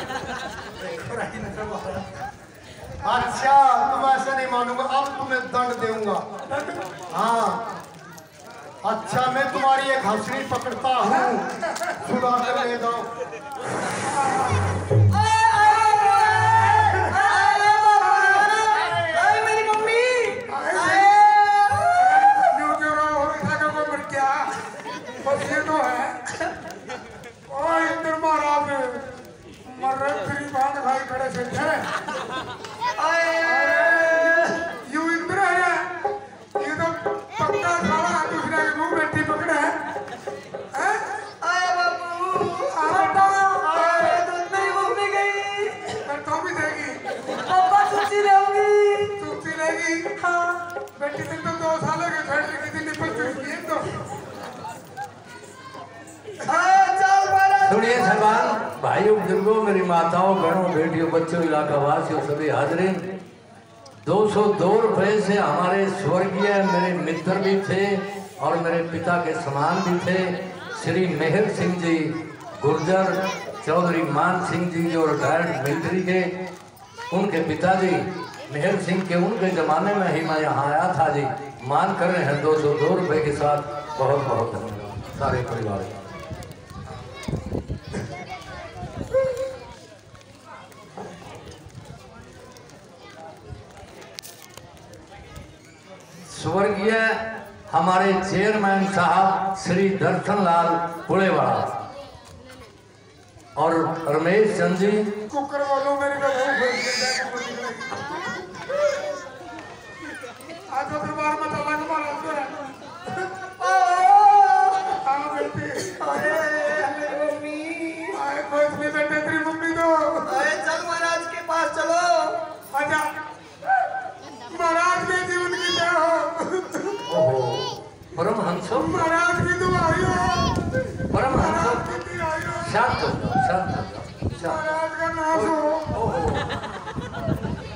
अच्छा तुम ऐसा नहीं मानूंगा, अब तुम्हें दंड दूंगा। हाँ अच्छा मैं तुम्हारी एक हंसनी पकड़ता हूँ, छुड़ा कर ले दो।
मेरी मम्मी।
जो जो रहा हो रहा था को मर गया, बस ये तो है। और इंद्र महाराज मर रहे फ्री बांध खाई खड़े से थे। यू इंद्र है, ये तो पक्का साला दूसरे के मुंह में टिपक रहा है। हैं?
आए बाबू।
आ बेटा,
आए तो मेरी मम्मी गई।
पर तो भी देगी।
पापा सुची रहूंगी।
चुपती रहेगी।
हाँ।
बेटी तुम तो दो सालों के घर में किसी निपल चुकी है तो।
हाँ चल महाराज।
सुनिए सरदार भाइयों बुजुर्गों, मेरी माताओं बहनों बेटियों बच्चों इलाका वासियों सभी हाजरीन, दो सौ दो रुपये से हमारे स्वर्गीय मेरे मित्र भी थे और मेरे पिता के समान भी थे, श्री मेहर सिंह जी गुर्जर, चौधरी मान सिंह जी जो रिटायर्ड मिलिट्री के, उनके पिताजी मेहर सिंह के, उनके जमाने में ही मैं यहाँ आया था जी। मान कर रहे हैं दो सौ दो रुपये के साथ। बहुत बहुत धन्यवाद सारे परिवार का। स्वर्गीय हमारे चेयरमैन साहब श्री दर्शन लाल पुड़ेवाला और रमेश चंद जी,
कुकर वालों मेरे को आज तो दरबार में तो लग मारा तो है। हाँ बेटी।
अरे मेरी मम्मी।
आए कोई नहीं बेटे तेरी मम्मी तो।
अरे चल महाराज के पास चलो।
आजा। महाराज के जीवन की जय हो।
ओहो परमहंसो,
महाराज की दुआई हो।
परमहंसो
महाराज की दुआई हो।
शांत हो जाओ, शांत हो जाओ, शांत।
महाराज का नाश हो।
ओहो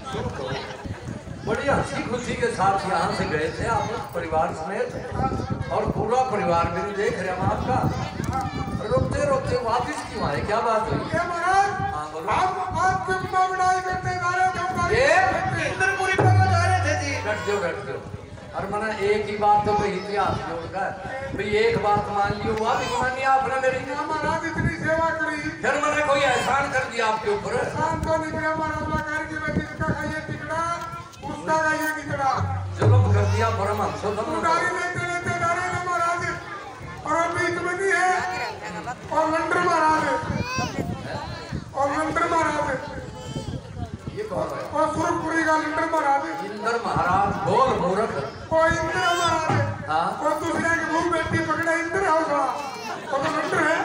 बड़ी हंसी खुशी के साथ यहाँ से गए थे आप परिवार समेत। और पूरा परिवार भी देख रहे हम आपका। रोते रोते वापिस क्यों आए, क्या बात हुई?
ये महाराज
हाँ बोलो।
आप आप क्यों मामलाई करते जा रहे हो? क्यों
ये इंद्रपुरी पर जा रहे थे जी।
डट जाओ डट जाओ। और मैंने एक ही बात तो कोई इतिहास जोड़कर भाई एक बात मान लियो, हुआ भी मानी आपने मेरी।
महाराज इतनी सेवा करी,
फिर मैंने कोई एहसान कर दिया आपके ऊपर।
शाम को निकला महाराज कर के मैं जिसका खाइए टिकड़ा उसका खाइए टिकड़ा।
जुल्म कर दिया परमहंसो तुमने।
उधारी लेते लेते जा रहे थे महाराज, और अब बीच में नहीं है और लंडर महाराज और लंडर महाराज
ये कौन है?
और सुरपुरी का लंडर महाराज
इंद्र महाराज बोल मूर्ख।
और इंद्र महाराज
हाँ
और दूसरे के मुंह बेटी पकड़ा इंद्र है उसका और तो लंडर है।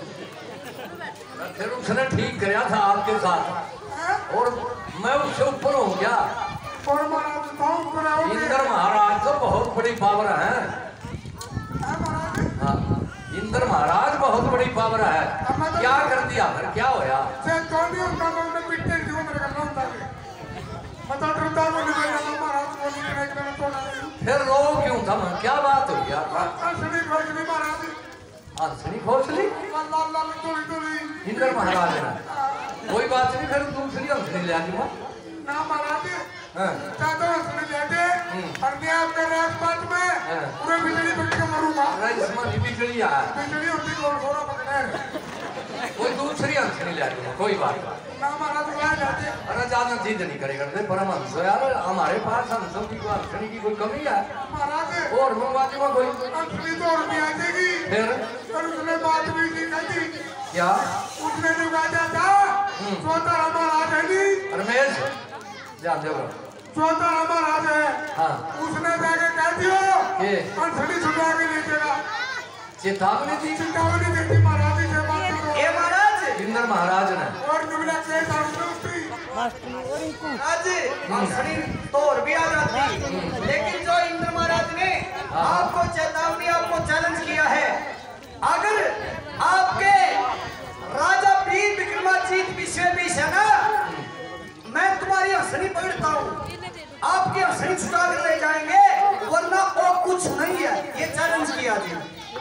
फिर उसने ठीक कराया था आपके साथ और मैं उससे ऊपर हूँ क्या?
और महाराज बताओ ऊपर आओ
इंद्र महाराज तो बहुत बड़ी पावर है।
महाराज
हाँ, इंद्र महाराज बहुत बड़ी पावर है। क्या कर दिया फिर, क्या होया?
से तो नहीं होता तो उन्हें पिट्टे क्यों मेरे करना होता है बता डरता वो नहीं मेरा महाराज को नहीं करने के लिए तो नहीं।
फिर रो क्यों था? मैं क्या बात हुई यार?
असली भोजली महाराज
हंसनी खोसली
लाल लाल लाल टोली टोली
इंद्र महाराज ने। कोई बात नहीं, फिर दूसरी हंसनी ले आऊंगा।
ना महाराज
हाँ
चाहते हंसने जाते और मैं आपके राजपाट में पूरे बिजली पकड़ के मरूंगा।
इसमें बिजली है,
बिजली होती कौन थोड़ा पकड़े
कोई दूसरी हंसनी ले आऊंगा, कोई बात नहीं।
ना महाराज बुलाए जाते
अरे ज्यादा जिद नहीं करे करते परमहंस यार, हमारे पास हंसों की कोई हंसनी की कोई कमी है
महाराज
और मंगवा दूंगा कोई।
असली तो और भी आ जाएगी
फिर
और उसने बात भी नहीं कही
क्या?
उसने जो कहा था चौथा महाराज है नहीं
रमेश ध्यान दो।
चौथा महाराज है
हाँ
उसने जाके कह दियो
ये
असली छुड़ा के ले जाएगा।
चेतावनी दी
चेतावनी देती महाराज जी से बात करो।
ये महाराज
इंद्र महाराज ने।
और जुमला के सामने
आज हंसनी तोड़ भी आ जाती, लेकिन जो इंद्र महाराज ने आपको चेतावनी आपको चैलेंज किया है, अगर आपके राजा वीर विक्रमाजीत विश्ववीर है ना, मैं तुम्हारी हंसनी पकड़ता हूँ, आपकी हंसनी छुड़ा कर ले जाएंगे वरना और कुछ नहीं है। ये चैलेंज किया जी।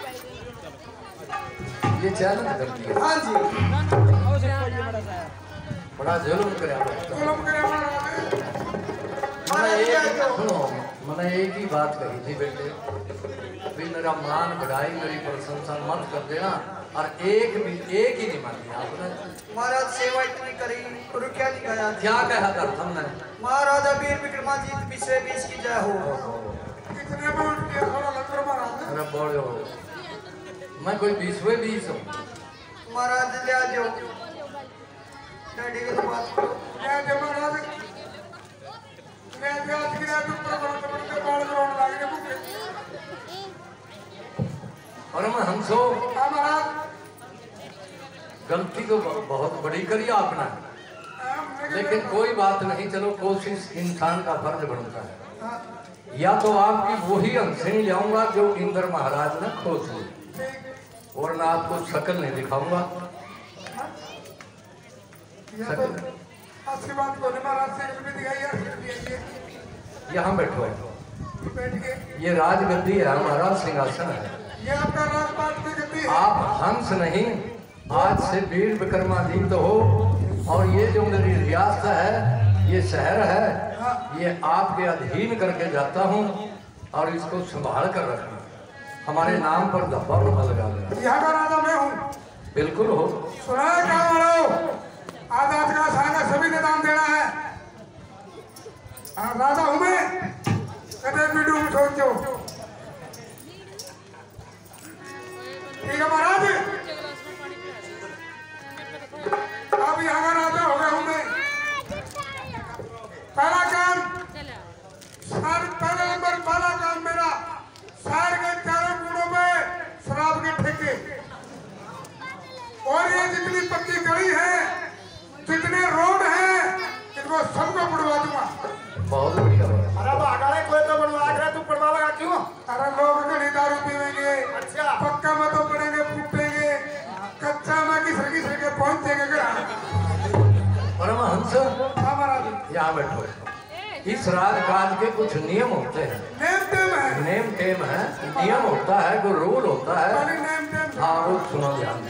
ये चैलेंज कर दिया।
हाँ जी
बड़ा जुल्म करे।
जुल्म करे महाराज।
मैंने एक सुनो मैंने एक ही बात कही थी बेटे, भी मेरा मान बढ़ाई मेरी प्रशंसा मत कर देना, और एक भी एक ही नहीं मानी आपने।
महाराज सेवा इतनी करी और क्या नहीं कहा?
क्या कहा था तुमने?
महाराजा वीर विक्रमाजीत विश्ववीर की जय हो।
कितने में उठ गया थोड़ा लंगर महाराज।
अरे बड़े हो, मैं कोई बीसवें बीस हूँ।
महाराज ले आ जाओ डैडी के पास।
ले आ जाओ महाराज ले आ जाओ आज की रात ऊपर बढ़ते बढ़ते बाल ग्राउंड लागने भूखे।
और मैं हमसो
हाँ महाराज
गलती तो बहुत बड़ी करी आपने, लेकिन कोई बात नहीं, चलो कोशिश इंसान का फर्ज बनता है। या तो आपकी वही हंसनी ले आऊंगा जो इंद्र महाराज ने खोज ली, और मैं आपको शक्ल नहीं दिखाऊंगा।
अच्छी बात बोले महाराज से भी दिखाइए।
यहाँ बैठो,
बैठ के
ये राजगद्दी है, हमारा सिंहासन है।
ये आपका राजपाट की गद्दी है।
आप हंस नहीं, आज से वीर विक्रमाजीत हो, और ये जो मेरी रियासत है, ये शहर है, ये आपके अधीन करके जाता हूँ, और इसको संभाल कर रखना। हमारे नाम पर धब्बा मत लगा देना।
यहाँ का राजा मैं हूँ।
बिल्कुल हो।
सुना है क्या वालों? आज आज का सारा सभी ने दान देना है। हाँ, राजा हूँ मैं, कदे वीडियो में सोचो। ठीक है महाराज, अब यहाँ का राजा हो गया हूँ मैं। पहला काम सर पहला नंबर पहला काम मेरा शहर के चारों कोनों में शराब के ठेके, और ये जितनी पक्की गली है, जितने रोड हैं, इनको सबको बुड़वा दूंगा।
बहुत बढ़िया बात।
अरे बागाड़े कोई तो बनवा रहा, तू बनवा लगा क्यों?
अरे लोग गली दारू पीवेंगे,
अच्छा
पक्का में तो पड़ेंगे, फूटेंगे, कच्चा में किसी किसी के पहुंचेंगे घर।
परमहंस
हमारा
यहाँ बैठो। इस राजकाज के कुछ नियम होते हैं।
नेम टेम है।
नेम टेम है, नियम होता है, कोई रूल होता है।
खाली नेम टेम।
हाँ वो सुनो ध्यान।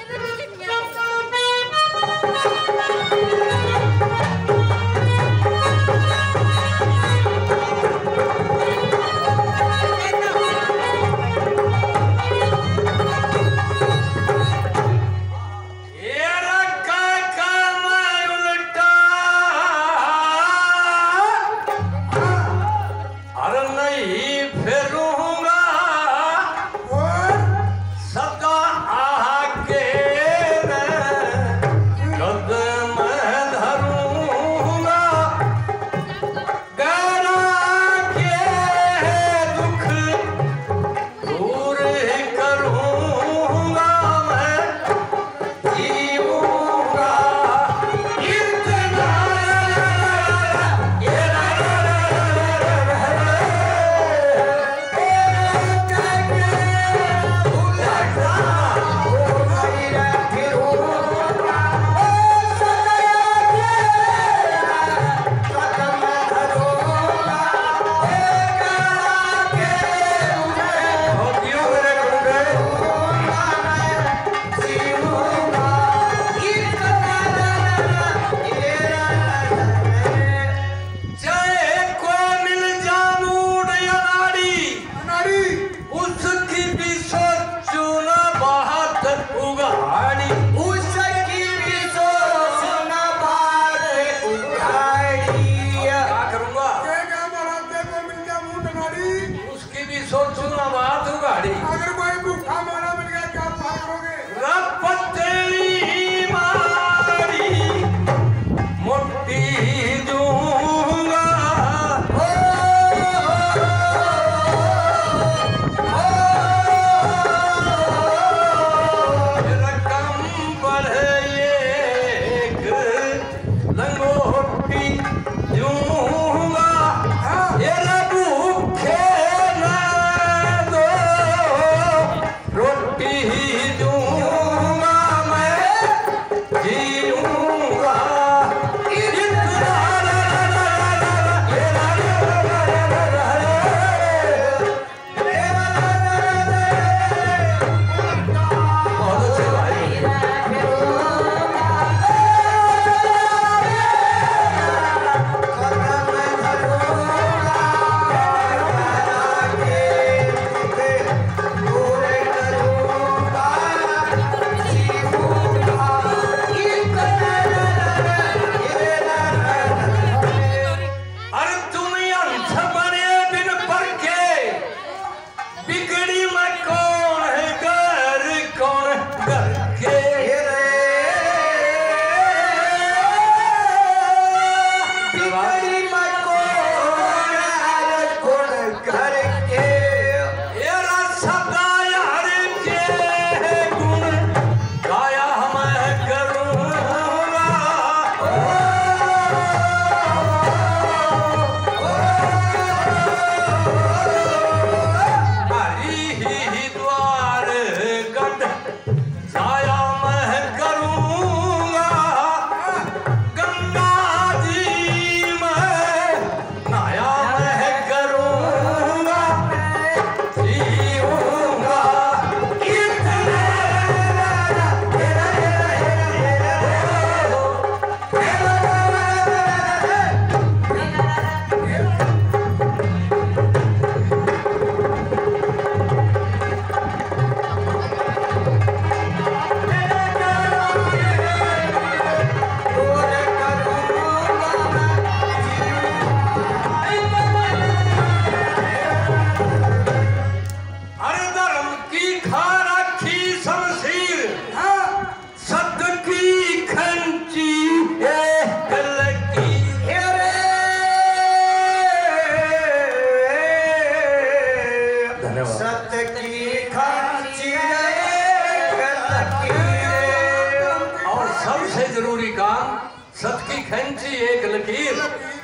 सत की खंची एक लकीर।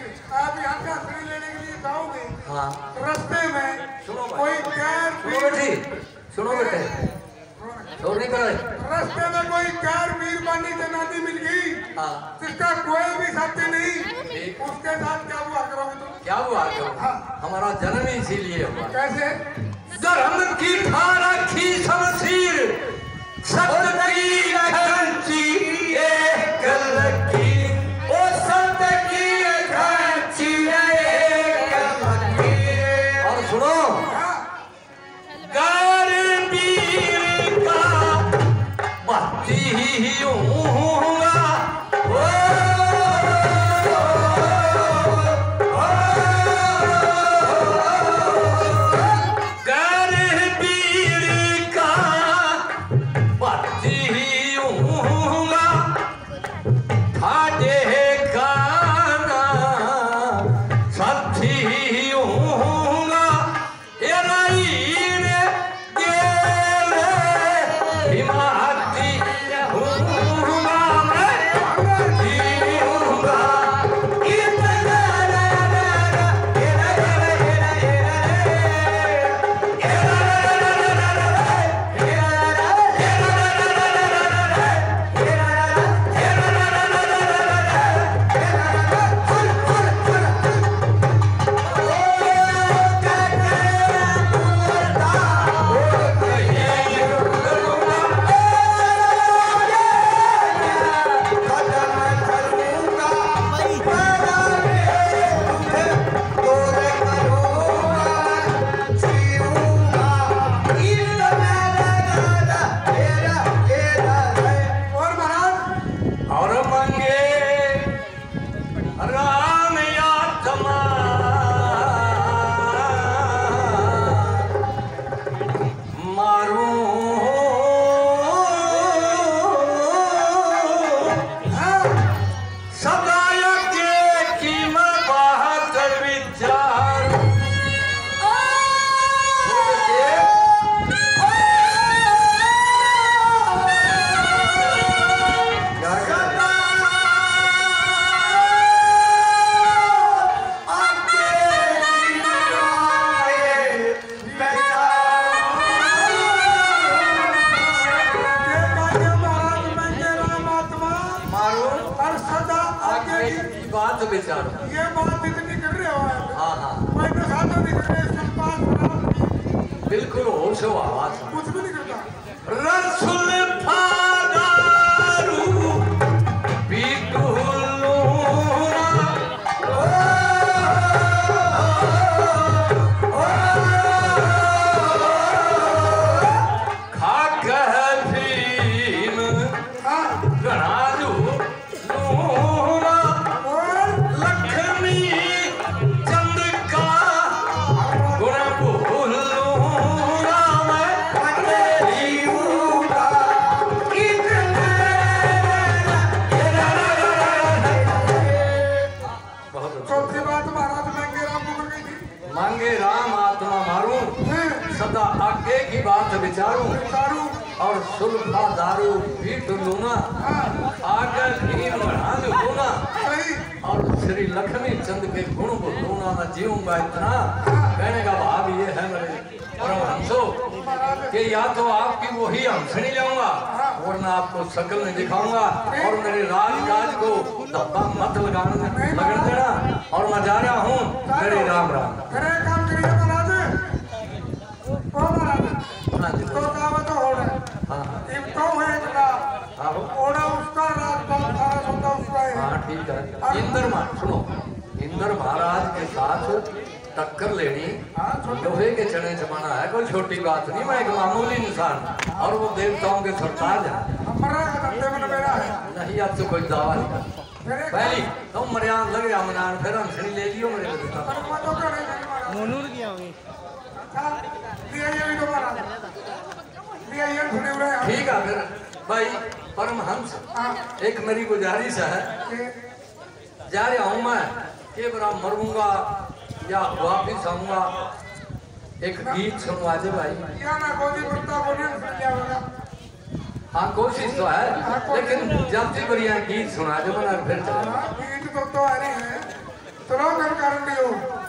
आप यहाँ का खड़ी लेने के लिए जाओगे,
हाँ
रास्ते में
सुनो
कोई गैर
सुनो बेटी सुनो बेटे चोरी कराई।
रास्ते में कोई कार मीरबानी जनानी मिल गई
हाँ
जिसका कोई भी साथी नहीं,
ठीक।
उसके साथ क्या हुआ करोगे तुम?
क्या हुआ क्यों?
हाँ।
हमारा जन्म ही इसीलिए हुआ।
कैसे?
धर्म की ठारखी शमशीर सत्य की कंची एक लकीर, ओ सत्य की कंची एक लकीर। और सुनो वीर का बत्ती ही होगा विचारो।
ये बात इतनी कर रहे हो?
हाँ हाँ
मैं तो साधु नहीं कर रहे, सुल्तान
बिल्कुल होश हो आवाज
कुछ भी नहीं करता।
रसूल फादारू बीटुलूना खाक भीम गणालू लूना लक्ष्मी चंद का गुण भूलूना
चौथी बात महाराज मांगे राम को गई थी।
मांगे राम आत्मा मारूं सदा आगे की बात विचारूं
दारू
और सुल्फा दारू पीट लूंगा आगे भीम बना लूंगा
सही
और श्री लक्ष्मी चंद के गुण को लूंगा मैं जीऊंगा इतना कहने का भाव ये है मेरे परमहंसो कि या तो आपकी वही हंसनी लाऊंगा वरना आपको शकल नहीं दिखाऊंगा और मेरे राजकाज को धब्बा मत लगाने लगन देना और मैं जा रहा हूँ मेरे राम राम।
करे काम करिए महाराज। ओ महाराज
हाँ जी
तो काम तो हो रहा है।
हाँ हाँ
एक तो है इतना
हाँ
ओड़ा उसका राजपाल सारा सौदा उसका है।
हाँ ठीक है। इंद्र मा सुनो इंद्र महाराज के साथ टक्कर लेनी लोहे के चने जमाना है कोई छोटी बात नहीं। मैं एक मामूली इंसान और वो देवताओं के सरताज है।
हमारा धंधे में मेरा है।
नहीं अब तो कोई दावा नहीं कर
मेरे
पहली तुम मरियान लग गया मनान फिर हंसनी ले लियो मेरे बेटा।
पर मैं तो करे नहीं महाराज।
मुनूर की होगी
अच्छा लिया ये भी तो महाराज लिया ये सुने हुए हैं।
ठीक है फिर भाई परमहंस एक मेरी गुजारिश है जा रहा हूँ मैं के बरा मरूंगा या वापिस आऊंगा एक गीत सुनवा दे भाई।
या ना गोदी मुर्दा को नहीं सुन लिया होगा।
हाँ कोशिश तो है लेकिन जल्दी बढ़िया गीत सुना दे बना फिर चले।
गीत तो तो आ रही है चलो कर कारण दियो।